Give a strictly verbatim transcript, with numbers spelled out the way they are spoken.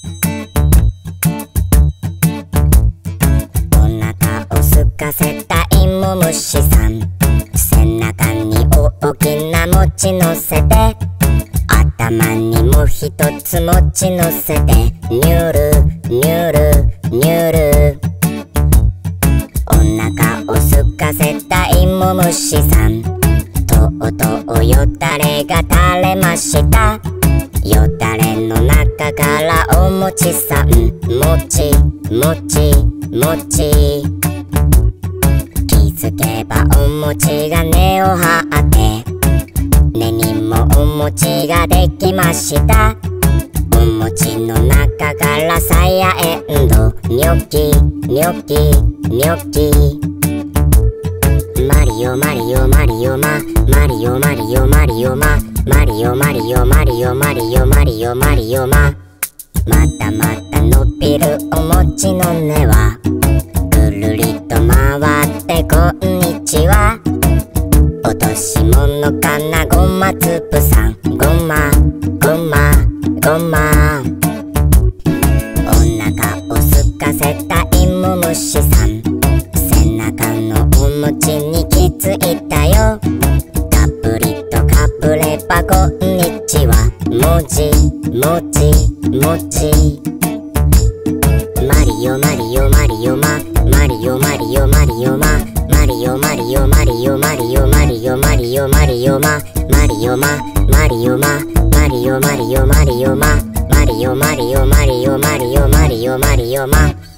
お腹を空かせた芋虫さん、背中に大きな餅のせて、頭にもひとつ餅のせて、ニュルニュルニュル。お腹を空かせた芋虫さん、とうとうよだれが垂れました。よだれの中からお餅さん、もちもちもち。気づけばお餅が根を張って、根にもお餅ができました。お餅の中からさやえんど、ニョキニョキニョキ。マリオマリオマリオママリオマリオマリオママリオマリオマリオマリオマリオマリオマ。またまた伸びるお餅の根はぐるりと回ってこんにちは。落とし物かな、ごまつぶさん、ごまごまごま。お腹を空かせた芋虫さん、背中のお餅に気づいたよ。かぶりとかぶればこんにちは、もじもじもじ。マリオマリオマリオママリオマリオマリオママリオマリオマリオマリオマリオマリオマリオママリオママリオママリオマリオマリオママリオマリオマリオマリオマリオマリオマ。